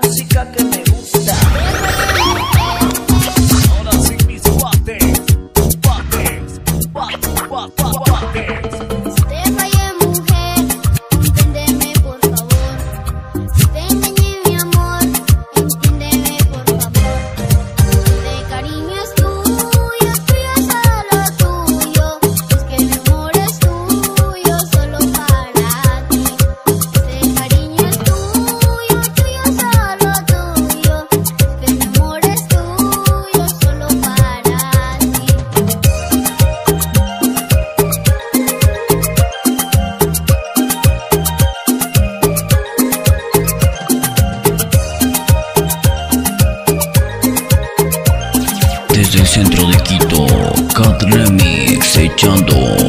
música que me gusta. Ahora sí mis guates, guates, guates, guates, guates. Si te fallé, mujer, entiéndeme por favor. Si te engañé, mi amor, entiéndeme por favor. Este cariño es tuyo, tuyo, solo tuyo. Es que mi amor es tuyo, solo para ti. Este cariño es tuyo, tuyo, solo tuyo. Es que mi amor es tuyo, solo para ti. Desde el centro de Quito, Cat Remix echando